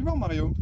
voir Mario.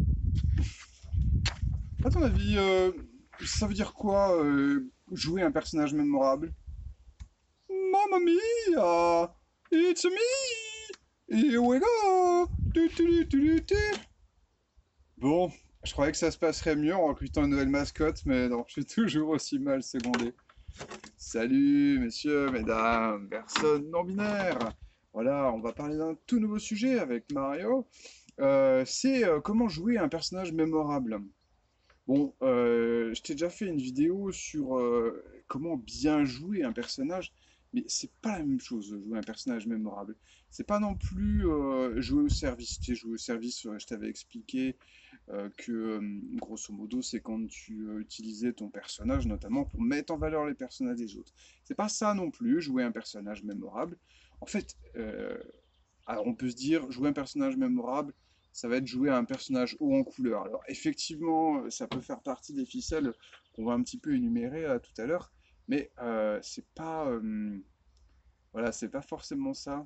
À ton avis, ça veut dire quoi jouer un personnage mémorable? Mamma mia! It's me! Here we go! Tu. Bon, je croyais que ça se passerait mieux en recrutant une nouvelle mascotte, mais non, je suis toujours aussi mal secondé. Salut, messieurs, mesdames, personnes non binaires. Voilà, on va parler d'un tout nouveau sujet avec Mario. C'est comment jouer un personnage mémorable. Bon, je t'ai déjà fait une vidéo sur comment bien jouer un personnage, mais c'est pas la même chose, jouer un personnage mémorable. C'est pas non plus jouer au service. Tu sais, jouer au service, je t'avais expliqué que, grosso modo, c'est quand tu utilisais ton personnage, notamment pour mettre en valeur les personnages des autres. C'est pas ça non plus, jouer un personnage mémorable. En fait, alors on peut se dire, jouer un personnage mémorable, ça va être jouer à un personnage haut en couleur. Alors effectivement, ça peut faire partie des ficelles qu'on va un petit peu énumérer tout à l'heure, mais c'est pas, voilà, c'est pas forcément ça.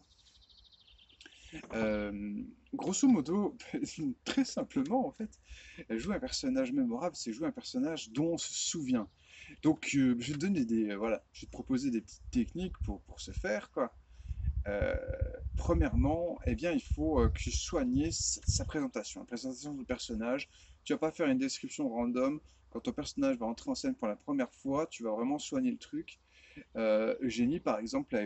Grosso modo, très simplement en fait, jouer un personnage mémorable, c'est jouer un personnage dont on se souvient. Donc je vais te donner voilà, je vais te proposer des petites techniques pour ce faire quoi. Euh, Premièrement, eh bien, il faut que tu soignes sa présentation, la présentation du personnage. Tu vas pas faire une description random. Quand ton personnage va entrer en scène pour la première fois, tu vas vraiment soigner le truc. Eugénie, par exemple,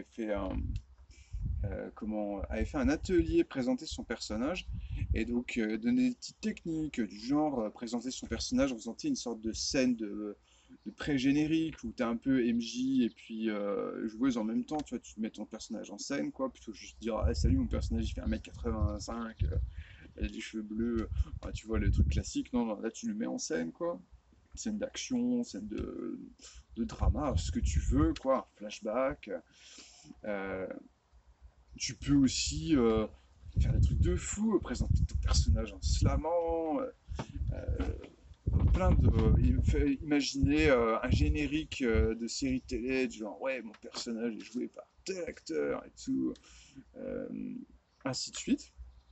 avait fait un atelier présenter son personnage et donc donner des petites techniques du genre présenter son personnage, représenter une sorte de scène de pré-générique où tu as un peu MJ et puis joueuse en même temps, tu vois, tu mets ton personnage en scène, quoi, plutôt que juste dire ah, salut, mon personnage il fait 1m85, il a des cheveux bleus, ah, tu vois le truc classique, non, non, là tu le mets en scène, quoi. Scène d'action, scène de drama, ce que tu veux, quoi, un flashback. Euh, Tu peux aussi faire des trucs de fou, présenter ton personnage en slamant, plein de, imaginer un générique de série télé, du genre ouais, mon personnage est joué par tel acteur et tout, euh, ainsi de suite.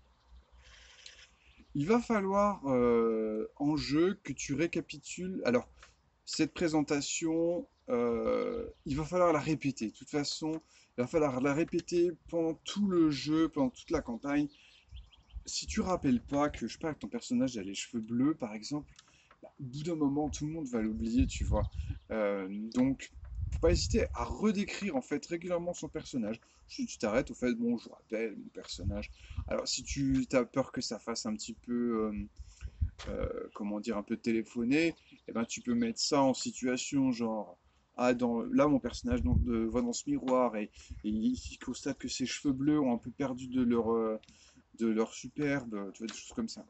Il va falloir en jeu que tu récapitules. Alors, cette présentation, il va falloir la répéter. De toute façon, il va falloir la répéter pendant tout le jeu, pendant toute la campagne. Si tu rappelles pas que, je sais pas, que ton personnage a les cheveux bleus, par exemple, bah, au bout d'un moment, tout le monde va l'oublier, tu vois. Donc, faut pas hésiter à redécrire, en fait, régulièrement son personnage. Si tu t'arrêtes, au fait, bon, je rappelle mon personnage. Alors, si tu as peur que ça fasse un petit peu, comment dire, un peu téléphoné, eh ben, tu peux mettre ça en situation, genre, ah, là, mon personnage voit dans ce miroir et il constate que ses cheveux bleus ont un peu perdu de leur superbe, tu vois, des choses comme ça.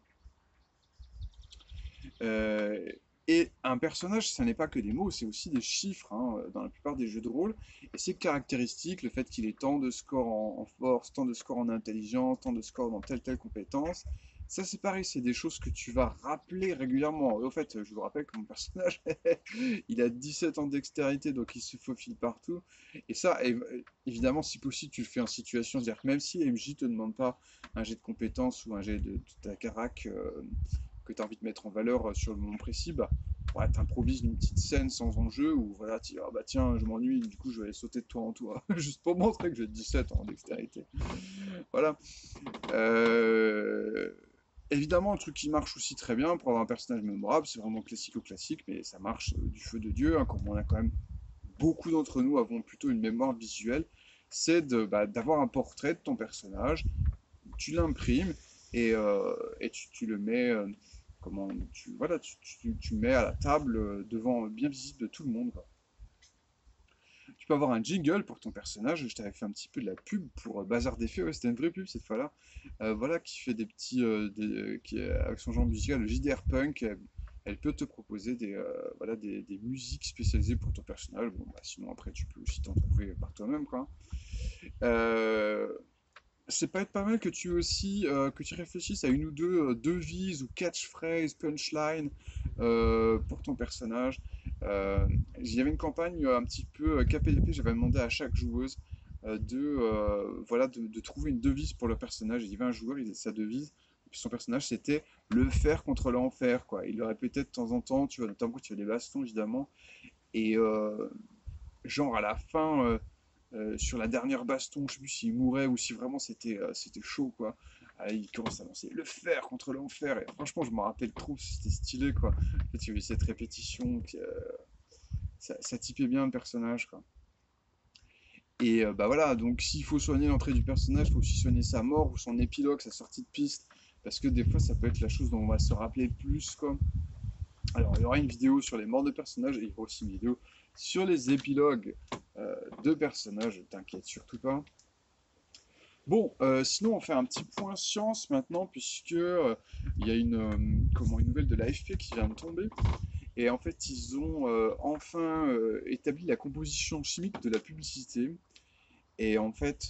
Euh, et un personnage, ça n'est pas que des mots, c'est aussi des chiffres hein, dans la plupart des jeux de rôle. Et c'est caractéristique, le fait qu'il ait tant de scores en force, tant de scores en intelligence, tant de scores dans telle compétence. Ça, c'est pareil, c'est des choses que tu vas rappeler régulièrement. Et au fait, je vous rappelle que mon personnage, il a 17 ans de dextérité, donc il se faufile partout. Et ça, évidemment, si possible, tu le fais en situation, c'est-à-dire que même si MJ te demande pas un jet de compétence ou un jet de ta carac, que tu as envie de mettre en valeur sur le moment précis, bah, ouais, t'improvises une petite scène sans enjeu où voilà, tu dis, ah bah tiens, je m'ennuie, du coup je vais aller sauter de toi en toi, juste pour montrer que j'ai 17 en dextérité. Voilà. Euh, Évidemment, un truc qui marche aussi très bien pour avoir un personnage mémorable, c'est vraiment classique, mais ça marche du feu de Dieu, hein, comme on a quand même beaucoup d'entre nous avons plutôt une mémoire visuelle, c'est d'avoir un portrait de ton personnage, tu l'imprimes et tu le mets, comment, voilà, tu le mets à la table devant, bien visible de tout le monde, quoi. Tu peux avoir un jingle pour ton personnage. Je t'avais fait un petit peu de la pub pour Bazar des Fées. Ouais, c'était une vraie pub cette fois-là. Voilà, qui fait des petits, avec son genre musical, le JDR Punk. Elle peut te proposer voilà, des musiques spécialisées pour ton personnage. Bon, bah, sinon après tu peux aussi t'en trouver par toi-même, quoi. Euh, c'est pas être pas mal que tu aussi que tu réfléchisses à une ou deux devises ou catchphrases, punchline pour ton personnage. Il y avait une campagne un petit peu KPDP, j'avais demandé à chaque joueuse voilà de trouver une devise pour le personnage. Il y avait un joueur, il a sa devise. Son personnage, c'était le fer contre l'enfer, quoi. Il le répétait de temps en temps, tu vois, notamment quand il y avait des bastons, évidemment. Et genre à la fin, sur la dernière baston, je sais plus s'il mourait ou si vraiment c'était chaud, quoi. Il commence à lancer le fer contre l'enfer. Et franchement, je me rappelle trop, c'était stylé, quoi. En fait, il y avait cette répétition, ça typait bien le personnage, quoi. Et bah voilà, donc s'il faut soigner l'entrée du personnage, il faut aussi soigner sa mort ou son épilogue, sa sortie de piste. Parce que des fois, ça peut être la chose dont on va se rappeler le plus, quoi. Alors, il y aura une vidéo sur les morts de personnages et il y aura aussi une vidéo sur les épilogues de personnages, t'inquiète surtout pas. Bon, sinon on fait un petit point science maintenant, puisque il y a une nouvelle de l'AFP qui vient de tomber. Et en fait, ils ont enfin établi la composition chimique de la publicité. Et en fait,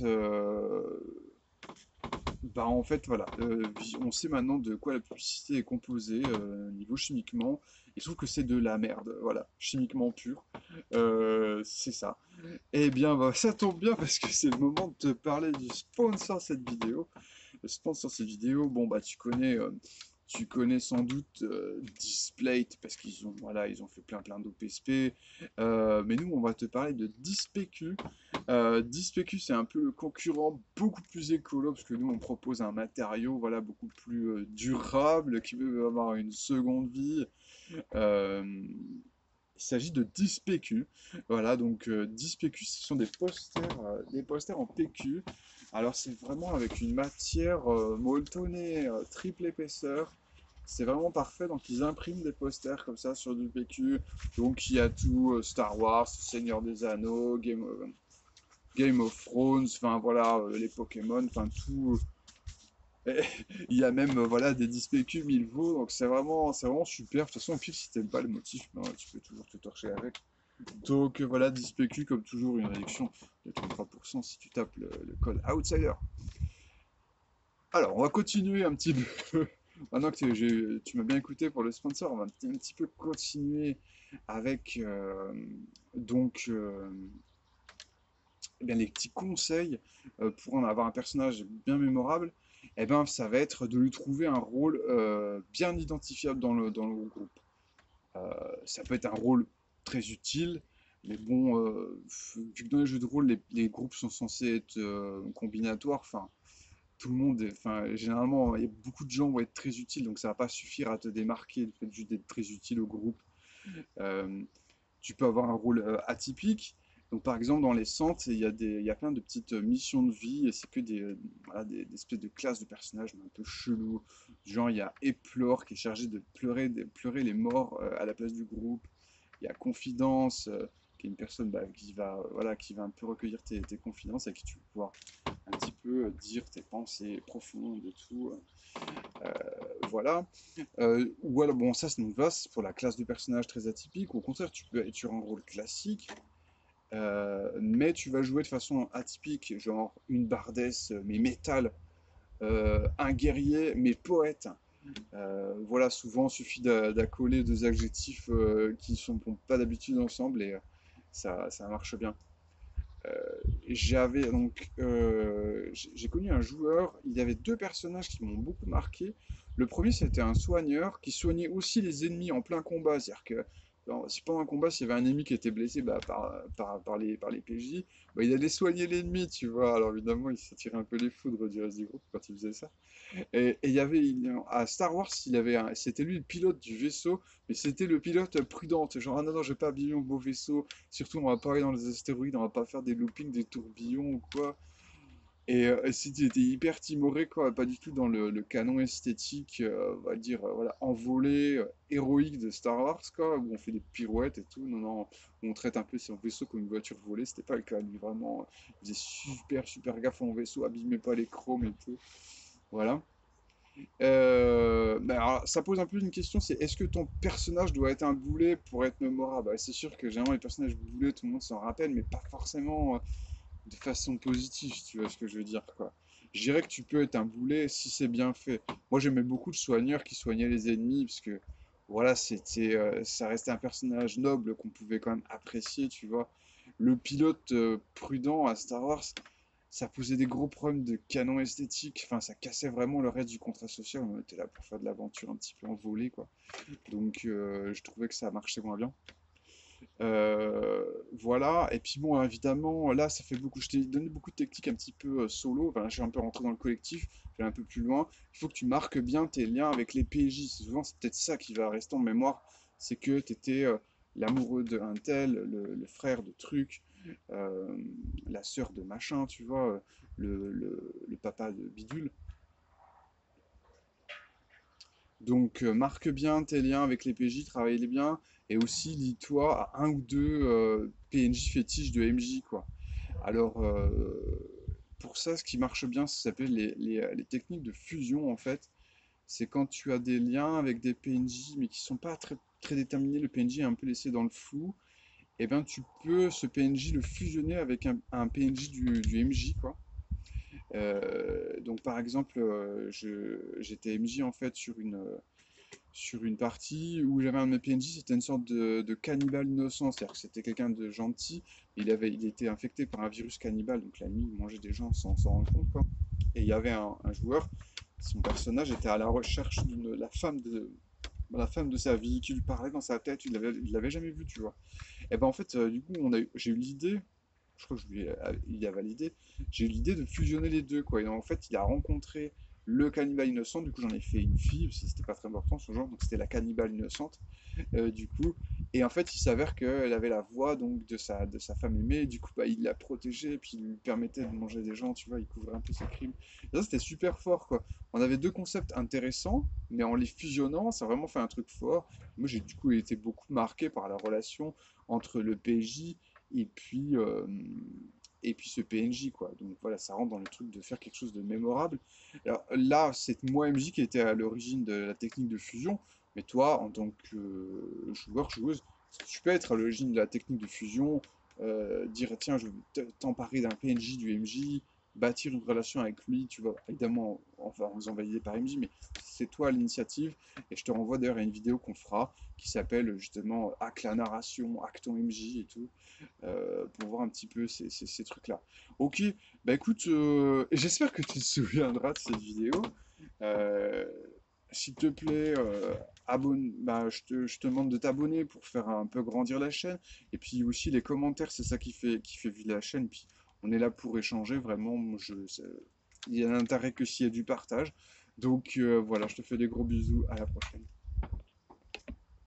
voilà, on sait maintenant de quoi la publicité est composée niveau chimiquement. Il se trouve que c'est de la merde, voilà, chimiquement pur. C'est ça. Eh bien, bah, ça tombe bien parce que c'est le moment de te parler du sponsor de cette vidéo. Le sponsor de cette vidéo, bon bah tu connais sans doute Displate parce qu'ils ont voilà ils ont fait plein d'OPSP. Mais nous on va te parler de Dispq. Dispq c'est un peu le concurrent beaucoup plus écolo parce que nous on propose un matériau voilà beaucoup plus durable qui veut avoir une seconde vie. Euh, il s'agit de Dispq. Voilà, donc Dispq, ce sont des posters en PQ. Alors c'est vraiment avec une matière molletonnée, triple épaisseur. C'est vraiment parfait, donc ils impriment des posters comme ça sur du PQ. Donc il y a tout, Star Wars, Seigneur des Anneaux, Game of Thrones, enfin voilà, les Pokémon, enfin tout. Il y a même voilà, des Dispq 1000 veaux, donc c'est vraiment super. De toute façon, au pire, si t'aimes pas le motif, ben, tu peux toujours te torcher avec. Donc voilà, Dispq, comme toujours, une réduction de 33% si tu tapes le code Outsider. Alors, on va continuer un petit peu. Maintenant que tu m'as bien écouté pour le sponsor, on va un petit peu continuer avec donc eh bien, les petits conseils pour en avoir un personnage bien mémorable. Eh ben, ça va être de lui trouver un rôle bien identifiable dans le groupe. Ça peut être un rôle très utile, mais bon, vu que dans les jeux de rôle, les groupes sont censés être combinatoires, enfin, tout le monde, enfin, généralement, il y a beaucoup de gens vont être très utiles, donc ça va pas suffire à te démarquer le fait juste d'être très utile au groupe. Euh, Tu peux avoir un rôle atypique. Donc, par exemple, dans les centres, il y a plein de petites missions de vie, et c'est que voilà, des espèces de classes de personnages mais un peu chelous. Genre, il y a Éplore qui est chargé de pleurer les morts à la place du groupe. Il y a Confidence, qui est une personne bah, voilà, qui va un peu recueillir tes confidences, et qui tu vas pouvoir un petit peu dire tes pensées profondes et tout. Euh, voilà. Ou alors, bon, ça nous va, c'est pour la classe de personnage très atypique. Au contraire, tu peux être sur un rôle classique, mais tu vas jouer de façon atypique, genre une bardesse, mais métal, un guerrier, mais poète. Voilà, souvent, il suffit d'accoler deux adjectifs qui ne sont bon, pas d'habitude ensemble et ça marche bien. J'ai connu un joueur, il y avait deux personnages qui m'ont beaucoup marqué. Le premier, c'était un soigneur qui soignait aussi les ennemis en plein combat. C'est-à-dire que si pendant un combat, s'il y avait un ennemi qui était blessé bah, par les PJ, bah, il allait soigner l'ennemi, tu vois. Alors évidemment, il s'attirait un peu les foudres du reste du groupe quand il faisait ça. Et il y avait, à Star Wars, c'était lui le pilote du vaisseau, mais c'était le pilote prudent. Genre, ah non, non, je vais pas abîmer mon beau vaisseau. Surtout, on va pas aller dans les astéroïdes, on va pas faire des loopings, des tourbillons ou quoi. Et c'était hyper timoré, quoi. Pas du tout dans le canon esthétique, on va dire, voilà, envolé, héroïque de Star Wars, quoi, où on fait des pirouettes et tout. Non, non, où on traite un peu son vaisseau comme une voiture volée. C'était pas le cas. Lui, vraiment, il faisait super gaffe à mon vaisseau, abîmait pas les chromes et tout. Voilà. Bah alors, ça pose un peu une question, c'est est-ce que ton personnage doit être un boulet pour être mémorable? Bah, c'est sûr que généralement les personnages boulets, tout le monde s'en rappelle, mais pas forcément de façon positive, si tu vois ce que je veux dire, quoi. Je dirais que tu peux être un boulet si c'est bien fait. Moi j'aimais beaucoup de soigneurs qui soignaient les ennemis, parce que voilà, ça restait un personnage noble qu'on pouvait quand même apprécier, tu vois. Le pilote prudent à Star Wars, ça posait des gros problèmes de canon esthétique, enfin ça cassait vraiment le reste du contrat social, on était là pour faire de l'aventure un petit peu en volée quoi. Donc je trouvais que ça marchait moins bien. Voilà, et puis bon, évidemment, là, ça fait beaucoup. Je t'ai donné beaucoup de techniques un petit peu solo. Enfin, je suis un peu rentré dans le collectif, je vais un peu plus loin. Il faut que tu marques bien tes liens avec les PJ. Souvent, c'est peut-être ça qui va rester en mémoire. C'est que tu étais l'amoureux d'un tel, le frère de truc, euh, la sœur de machin, tu vois, le papa de bidule. Donc, marque bien tes liens avec les PJ, travaille-les bien, et aussi lie-toi à un ou deux PNJ fétiches de MJ, quoi. Alors, pour ça, ce qui marche bien, ça s'appelle les techniques de fusion, en fait. C'est quand tu as des liens avec des PNJ, mais qui sont pas très, très déterminés, le PNJ est un peu laissé dans le flou, et ben tu peux, ce PNJ, le fusionner avec un PNJ du MJ, quoi. Donc, par exemple, j'étais MJ, en fait, sur une partie où j'avais un de mes PNJ, c'était une sorte de cannibale innocent, c'est-à-dire que c'était quelqu'un de gentil, il était infecté par un virus cannibale, donc la nuit il mangeait des gens sans s'en rendre compte, quoi. Et il y avait un joueur, son personnage était à la recherche de la femme de sa vie, qui lui parlait dans sa tête, il l'avait jamais vue, tu vois. Et ben en fait, du coup, j'ai eu l'idée, je crois que il a validé, j'ai eu l'idée de fusionner les deux, quoi. Et en fait, il a rencontré le cannibale innocent, du coup j'en ai fait une fille, parce que c'était pas très important ce genre, donc c'était la cannibale innocente, du coup. Et en fait, il s'avère qu'elle avait la voix donc de sa femme aimée, et du coup, bah, il l'a protégée, et puis il lui permettait de manger des gens, tu vois, il couvrait un peu ses crimes. Et ça, c'était super fort, quoi. On avait deux concepts intéressants, mais en les fusionnant, ça a vraiment fait un truc fort. Moi, j'ai du coup été beaucoup marqué par la relation entre le PJ et puis, euh, et puis ce PNJ, quoi. Donc voilà, ça rentre dans le truc de faire quelque chose de mémorable. Alors là, c'est moi MJ qui était à l'origine de la technique de fusion, mais toi, en tant que joueur, joueuse, tu peux être à l'origine de la technique de fusion, dire tiens, je vais t'emparer d'un PNJ du MJ, bâtir une relation avec lui, tu vois, évidemment, enfin, en faisant valider par MJ, mais c'est toi l'initiative, et je te renvoie d'ailleurs à une vidéo qu'on fera qui s'appelle justement Hack la narration, Hack ton MJ et tout, pour voir un petit peu ces trucs-là. Ok, bah écoute, j'espère que tu te souviendras de cette vidéo. Euh, S'il te plaît, bah, je te demande de t'abonner pour faire un peu grandir la chaîne. Et puis aussi les commentaires, c'est ça qui fait vivre la chaîne. Puis on est là pour échanger, vraiment. Il y a un intérêt que s'il y a du partage. Donc voilà, je te fais des gros bisous, à la prochaine.